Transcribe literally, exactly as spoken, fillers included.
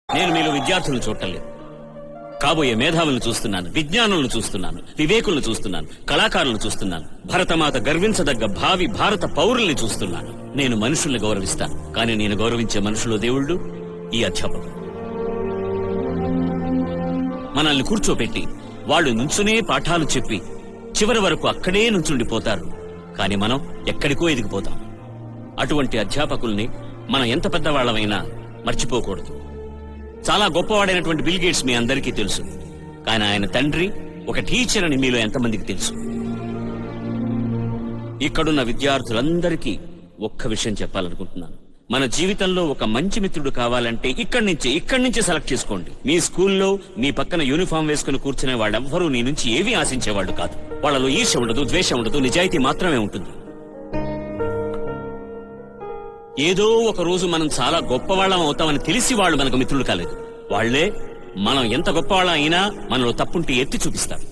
నేను మీలో విద్యార్థులను చూడటం లేదు, కాబోయే మేధావులను చూస్తున్నాను, విజ్ఞానులను చూస్తున్నాను, వివేకులను చూస్తున్నాను, కళాకారులను చూస్తున్నాను, భరతమాత గర్వించదగ్గ భావి భారత పౌరుల్ని చూస్తున్నాను. నేను మనుషుల్ని గౌరవిస్తాను, కానీ నేను గౌరవించే మనుషులు దేవుళ్ళు ఈ అధ్యాపకులు. మనల్ని కూర్చోబెట్టి వాళ్ళు నుంచునే పాఠాలు చెప్పి చివరి వరకు అక్కడే నుంచుండిపోతారు, కానీ మనం ఎక్కడికో ఎదిగిపోతాం. అటువంటి అధ్యాపకుల్ని మనం ఎంత పెద్దవాళ్లమైనా మర్చిపోకూడదు. చాలా గొప్పవాడైనటువంటి బిల్ గేట్స్ మీ అందరికీ తెలుసు, కానీ ఆయన తండ్రి ఒక టీచర్ అని మీలో ఎంతమందికి తెలుసు? ఇక్కడున్న విద్యార్థులందరికీ ఒక్క విషయం చెప్పాలనుకుంటున్నాను. మన జీవితంలో ఒక మంచి మిత్రుడు కావాలంటే ఇక్కడి నుంచే ఇక్కడి నుంచే సెలెక్ట్ చేసుకోండి. మీ స్కూల్లో మీ పక్కన యూనిఫామ్ వేసుకుని కూర్చునే వాళ్ళెవ్వరూ నీ నుంచి ఏమీ ఆశించేవాళ్ళు కాదు. వాళ్ళలో ఈర్ష్య ఉండదు, ద్వేషం ఉండదు, నిజాయితీ మాత్రమే ఉంటుంది. ఏదో ఒక రోజు మనం చాలా గొప్పవాళ్ళం అవుతామని తెలిసి వాళ్ళు మనకు మిత్రులు కాలేదు. వాళ్లే మనం ఎంత గొప్పవాళ్ళం అయినా మనలో తప్పుంటే ఎత్తి చూపిస్తారు.